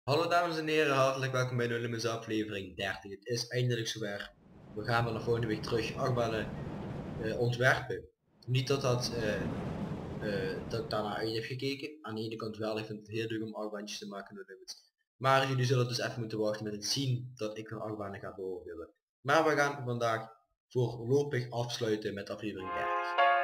Hallo dames en heren, hartelijk welkom bij de Olympus aflevering 30. Het is eindelijk zover. We gaan vanaf volgende week terug achtbanen ontwerpen. Niet dat ik daarna uit heb gekeken. Aan de ene kant wel, ik vind het heel leuk om achtbaantjes te maken in Olympus. Maar jullie zullen dus even moeten wachten met het zien dat ik weer achtbanen ga beoordelen. Maar we gaan vandaag voorlopig afsluiten met aflevering 30.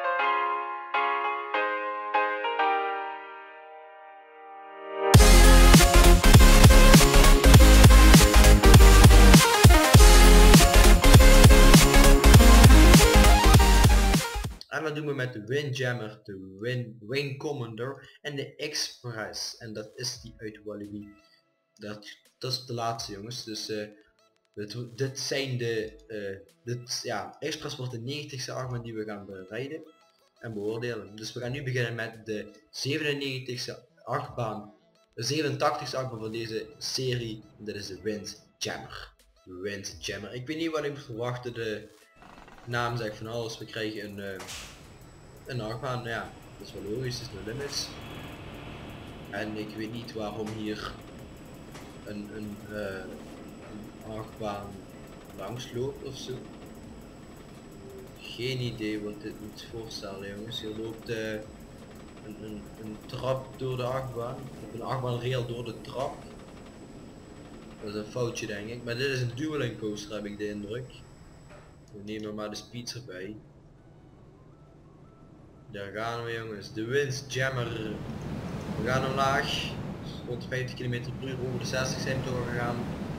En dat doen we met de Windjammer, de Wing Commander en de Express. En dat is die uit Walibi. Dat is de laatste jongens. Dus dit zijn de Express wordt de 90ste achtbaan die we gaan bereiden en beoordelen. Dus we gaan nu beginnen met de 97ste achtbaan. De 87ste achtbaan van deze serie. En dat is de Windjammer. Windjammer. Ik weet niet wat ik moet verwachten. De naam zegt van alles. We krijgen een achtbaan, ja, dat is wel logisch, het is no limits. En ik weet niet waarom hier een achtbaan langs loopt of zo. Geen idee wat dit moet voorstellen jongens. Hier loopt een trap door de achtbaan. Of een achtbaanrail door de trap. Dat is een foutje denk ik. Maar dit is een dueling coaster heb ik de indruk. We nemen maar de speeds erbij. Daar gaan we jongens, de Windjammer. We gaan omlaag, rond 50 km per uur, over de 60 zijn we doorgegaan.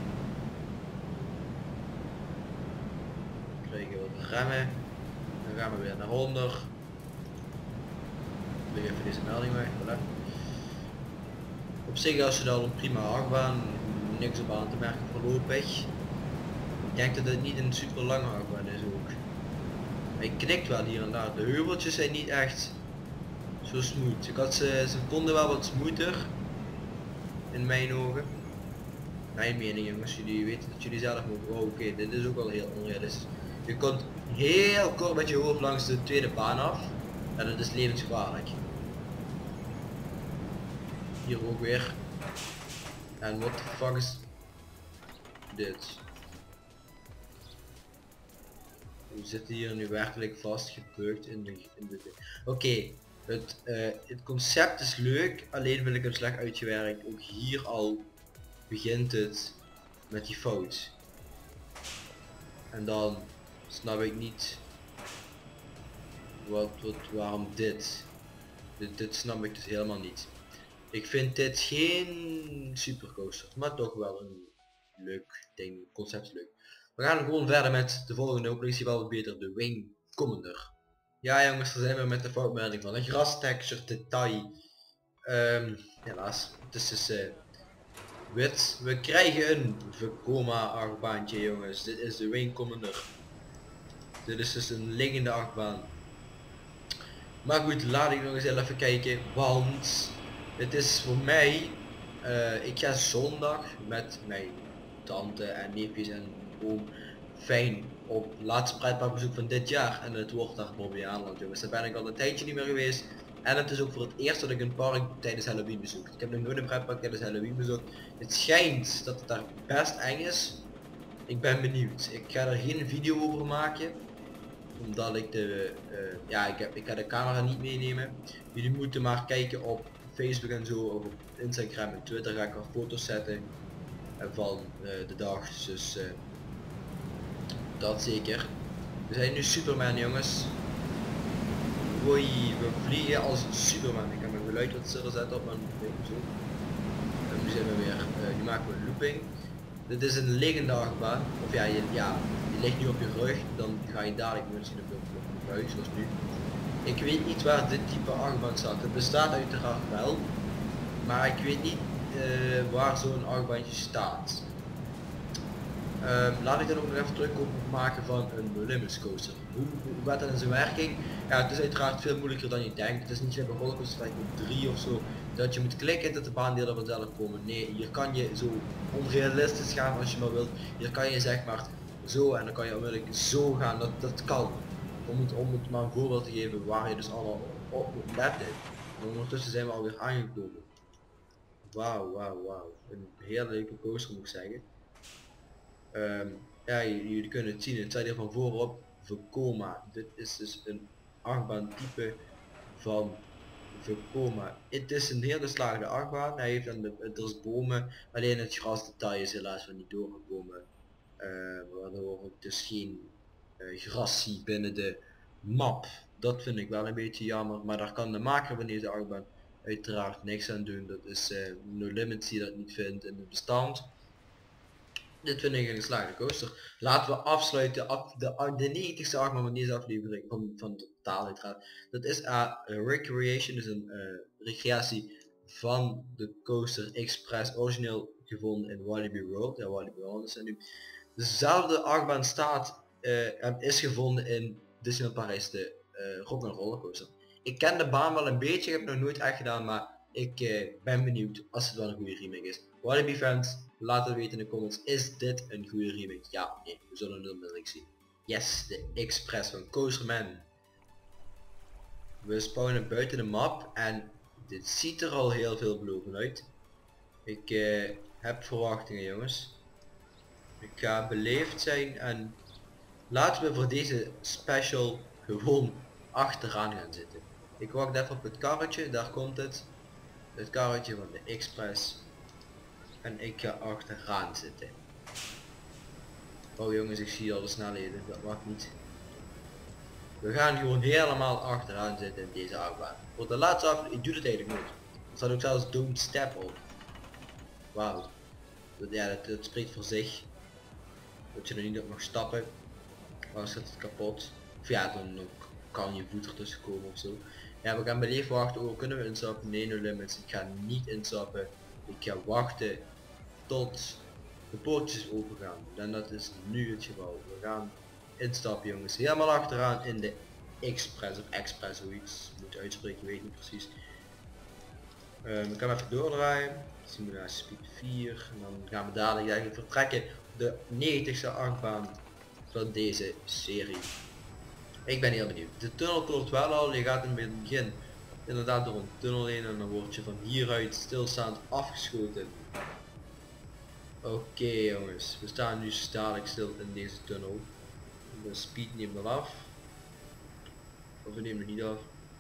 Dan krijgen we wat remmen, dan gaan we weer naar onder. Ik leg even deze melding weg, voilà. Op zich als je dan een prima achtbaan, niks op aan te merken voorlopig. Ik denk dat het niet een super lange achtbaan is ook. Hij knikt wel hier en daar. De heuveltjes zijn niet echt zo smooth. Ze konden wel wat smoother. In mijn ogen. Mijn mening jongens. Jullie weten dat jullie zelf mogen. Oh oké, dit is ook wel heel onrealistisch. Je komt heel kort met je hoofd langs de tweede baan af. En dat is levensgevaarlijk. Hier ook weer. En what the fuck is dit? We zitten hier nu werkelijk vastgebukt in de Oké, het concept is leuk, alleen wil ik hem slecht uitgewerkt. Ook hier al begint het met die fout. En dan snap ik niet waarom dit snap ik dus helemaal niet. Ik vind dit geen supercoaster, maar toch wel een leuk ding, concept is leuk. We gaan gewoon verder met de volgende, hopelijk is die wel wat beter, de Wing Commander. Ja jongens, daar zijn we met de foutmelding van een grastexture detail. Helaas, het is dus wit. We krijgen een Vekoma achtbaantje jongens, dit is de Wing Commander. Dit is dus een liggende achtbaan. Maar goed, laat ik nog eens even kijken, want het is voor mij, ik ga zondag met mijn tante en neefjes en oom fijn op laatste pretparkbezoek van dit jaar en het wordt daar Bobbejaanland jongens. Daar ben ik al een tijdje niet meer geweest en het is ook voor het eerst dat ik een park tijdens Halloween bezoek. Ik heb nog nooit een pretpark tijdens Halloween bezocht. Het schijnt dat het daar best eng is. Ik ben benieuwd. Ik ga er geen video over maken omdat ik ik ga de camera niet meenemen. Jullie moeten maar kijken op Facebook en zo, of op Instagram en Twitter ga ik al foto's zetten van de dag, dus dat zeker. We zijn nu Superman jongens. Hoi, we vliegen als Superman. Ik ga mijn geluid wat stiller zetten op mijn zo. En nu zijn we weer, nu maken we een looping. Dit is een liggende achtbaan, of je ligt nu op je rug, dan ga je dadelijk misschien op je buik zoals nu. Ik weet niet waar dit type achtbaan staat. Het bestaat uiteraard wel, maar ik weet niet waar zo'n achtbaantje staat. Laat ik dan ook nog even terugkomen maken van een Olympus coaster. Hoe gaat dat in zijn werking? Ja, het is uiteraard veel moeilijker dan je denkt. Het is niet zoals bij rollercoaster met 3 of zo, dat je moet klikken dat de baandelen vanzelf komen. Nee, hier kan je zo onrealistisch gaan als je maar wilt. Hier kan je zeg maar zo en dan kan je onmiddellijk zo gaan. Dat kan. Om het maar een voorbeeld te geven waar je dus allemaal op moet letten. En ondertussen zijn we alweer aangekomen. Wauw. Een hele leuke coaster moet ik zeggen. Ja, jullie kunnen het zien, het staat hier van voorop Vekoma. Dit is dus een achtbaan type van Vekoma. Het is een heel geslaagde achtbaan. Hij heeft er is bomen, alleen het grasdetail is helaas van niet doorgekomen. Waardoor ik dus geen gras zie binnen de map. Dat vind ik wel een beetje jammer, maar daar kan de maker van deze achtbaan uiteraard niks aan doen. Dat is No Limits die dat niet vindt in het bestand. Dit vind ik een geslaagde coaster. Laten we afsluiten de 90ste achtbaan van deze aflevering van de totaal uiteraard. Dat is Recreation, dus een recreatie van de Coaster Express, origineel gevonden in Walibi World. Ja, Walibi World is er nu. Dezelfde achtbaan staat, is gevonden in Disneyland Parijs, de Rock'n'Roller Coaster. Ik ken de baan wel een beetje, ik heb het nog nooit echt gedaan, maar ik ben benieuwd als het wel een goede remake is. Walibi fans, laat het weten in de comments, is dit een goede remake? Ja, nee, we zullen het onmiddellijk zien. Yes, de Express van Coasterman. We spawnen buiten de map en dit ziet er al heel veelbelovend uit. Ik heb verwachtingen, jongens. Ik ga beleefd zijn en laten we voor deze special gewoon achteraan gaan zitten. Ik wacht even op het karretje, daar komt het. Het karretje van de Express. En ik ga achteraan zitten. Oh jongens, ik zie al de snelheden, dat mag niet. We gaan gewoon helemaal achteraan zitten in deze achtbaan. Voor de laatste aflevering, ik doe het eigenlijk nooit. Er staat ook zelfs don't step op. Wauw. Ja, dat spreekt voor zich. Dat je er niet op mag stappen. Anders gaat het kapot. Of ja, dan kan je voet ertussen komen ofzo. Ja, we gaan beleefd wachten. Oh, kunnen we instappen? Nee, No Limits. Ik ga niet instappen. Ik ga wachten tot de poortjes open gaan. En dat is nu het geval. We gaan instappen, jongens. Helemaal achteraan in de Express of Express, hoe iets moet uitspreken, weet niet precies. We gaan even doordraaien. Simulatie speed 4. En dan gaan we dadelijk eigenlijk vertrekken op de 90ste achtbaan van deze serie. Ik ben heel benieuwd. De tunnel klopt wel al. Je gaat in het begin inderdaad door een tunnel heen en dan word je van hieruit stilstaand afgeschoten. Oké, jongens, we staan nu dadelijk stil in deze tunnel. De speed neemt al af. Of we nemen niet af.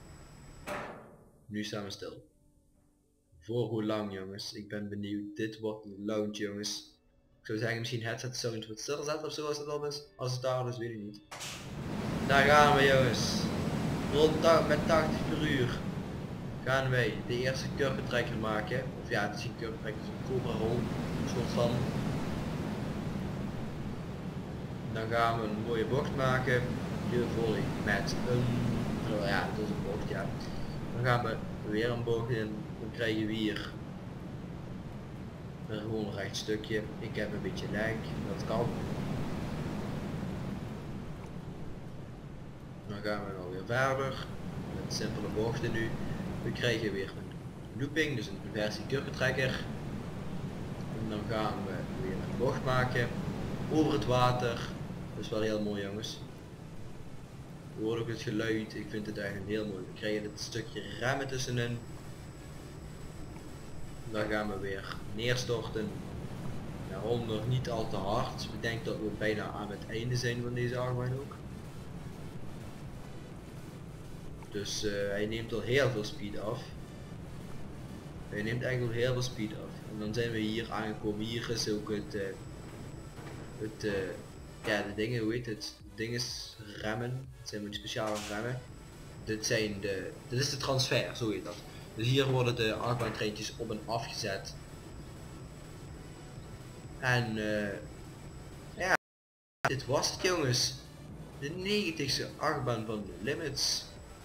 Nu staan we stil. Voor hoe lang, jongens? Ik ben benieuwd. Dit wordt een lounge, jongens. Ik zou zeggen misschien headset sound wat stil zetten of zo als het al is. Als het daar is, weet ik niet. Daar gaan we, jongens. Rond met 80 per uur gaan wij de eerste kurventrekker maken. Of ja, het is geen kurventrekker, het is een cobra roll. Een soort van. Dan gaan we een mooie bocht maken. Je volley met een, ja, dat is een bocht, ja. Dan gaan we weer een bocht in. Dan krijgen we hier een gewoon recht stukje. Ik heb een beetje lag, dat kan. Dan gaan we alweer verder met simpele bochten nu. We krijgen weer een looping, dus een versie kurventrekker. En dan gaan we weer een bocht maken over het water. Dat is wel heel mooi, jongens. Je hoort ook het geluid, ik vind het eigenlijk heel mooi. We krijgen dit stukje remmen tussenin. Dan gaan we weer neerstorten daaronder, niet al te hard. Ik denk dat we bijna aan het einde zijn van deze achtbaan ook. Dus hij neemt al heel veel speed af. Hij neemt eigenlijk al heel veel speed af. En dan zijn we hier aangekomen. Hier is ook ja, de dingen, hoe heet het? Dinges remmen. Het zijn die speciale remmen. Dit is de transfer, zo heet dat. Dus hier worden de achtbaantreintjes op en afgezet. En ja, dit was het, jongens. De 90ste achtbaan van No Limits.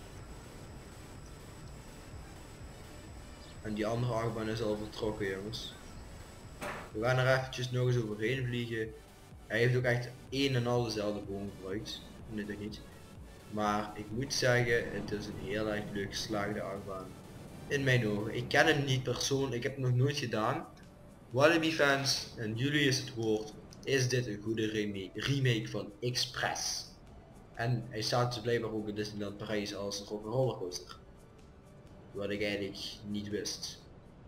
En die andere achtbaan is al vertrokken, jongens. We gaan er eventjes nog eens overheen vliegen. Hij heeft ook echt een en al dezelfde boom gebruikt. Natuurlijk niet. Maar ik moet zeggen, het is een heel erg leuk geslaagde achtbaan. In mijn ogen. Ik ken hem niet persoonlijk, ik heb het nog nooit gedaan. Walibi fans, en jullie is het woord, is dit een goede remake van Express. En hij staat dus blijkbaar ook in Disneyland Parijs als een Rock'n'Roller Coaster. Wat ik eigenlijk niet wist.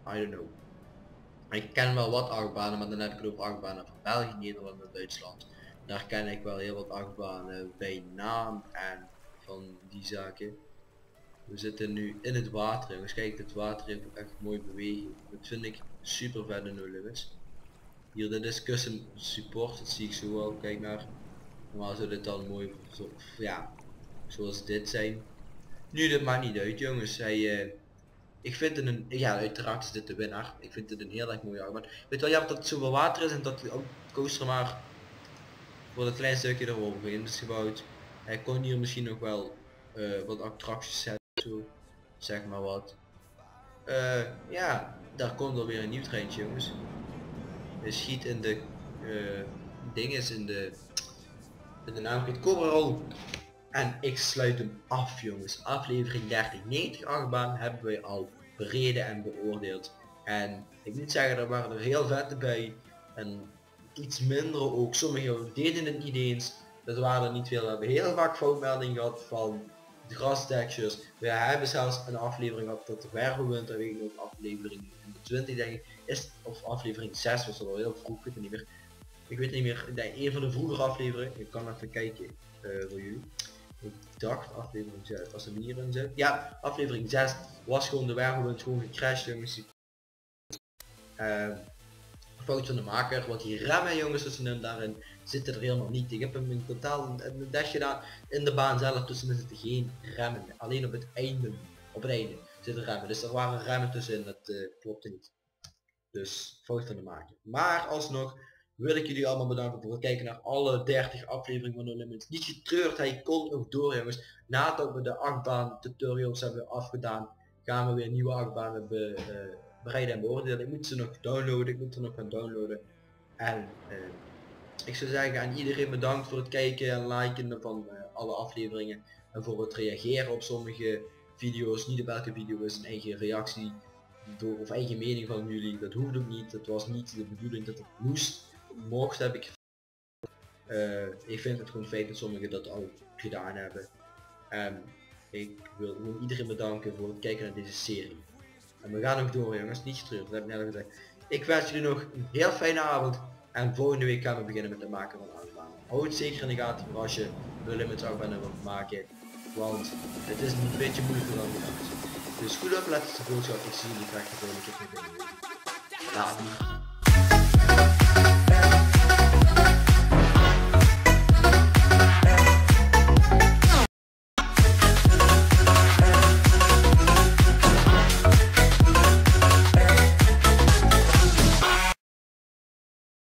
I don't know. Ik ken wel wat achtbanen, maar dan heb ik ook achtbanen van België, Nederland en Duitsland. Daar ken ik wel heel wat achtbanen bij naam en van die zaken. We zitten nu in het water, jongens. Kijk, het water heeft ook echt mooi beweging. Dat vind ik super vet in No Limits. Hier, dit is custom support, dat zie ik zo wel. Kijk naar. Normaal zou dit dan mooi, zo, ja, zoals dit zijn. Nu, dit maakt niet uit, jongens. Ik vind het ja, uiteraard is dit de winnaar. Ik vind het een heel erg mooie achtbaan. Weet wel, ja, dat het zoveel water is en dat de coaster maar voor dat klein stukje eroverheen is gebouwd. Hij kon hier misschien nog wel wat attracties zetten, zo, zeg maar wat. Ja, daar komt alweer een nieuw treintje, jongens. Je schiet in de dinges in de naam het Coverall. En ik sluit hem af, jongens. Aflevering 3090 achtbaan hebben wij al bereden en beoordeeld. En ik moet zeggen, er waren er heel vette bij. En iets mindere ook. Sommigen deden het niet eens. Dat waren er niet veel. We hebben heel vaak foutmeldingen gehad van de grastextures. We hebben zelfs een aflevering gehad dat de wervelwind, weet ik nog, aflevering 20 denk ik, is, of aflevering 6 was dat al heel vroeg, ik weet het niet meer. Ik weet niet meer, een van de vroegere afleveringen, ik kan even kijken voor jullie. Ik dacht aflevering 6, als er hierin zit. Ja, aflevering 6 was gewoon de wervelwind gewoon gecrashed, jongens. Fout van de maker, wat die remmen, jongens, tussenin daarin zitten er helemaal niet. Ik heb hem in totaal een dash gedaan in de baan zelf, tussenin zitten geen remmen. Alleen op het einde zitten remmen. Dus er waren remmen tussenin, dat klopte niet. Dus fout van de maker. Maar alsnog wil ik jullie allemaal bedanken voor het kijken naar alle 30 afleveringen van No Limits. Niet getreurd, hij komt nog door, jongens. Nadat we de achtbaan tutorials hebben afgedaan, gaan we weer nieuwe achtbanen bereiden en beoordelen. Ik moet ze nog downloaden, ik moet ze nog gaan downloaden. En ik zou zeggen aan iedereen bedankt voor het kijken en liken van alle afleveringen. En voor het reageren op sommige video's. Niet op elke video is een eigen reactie of eigen mening van jullie. Dat hoeft ook niet, het was niet de bedoeling dat het mocht heb ik. Ik vind het gewoon fijn dat sommigen dat al gedaan hebben. Ik wil gewoon iedereen bedanken voor het kijken naar deze serie. En we gaan nog door, jongens, niet getreurd, dat heb ik net al gezegd. Ik wens jullie nog een heel fijne avond en volgende week gaan we beginnen met het maken van achtbanen. Hou het zeker in de gaten voor als je No Limits achtbanen wilt maken, want het is een beetje moeilijker dan gedacht. Dus goed opletten, de boodschap, ik zie jullie graag de volgende keer. Later.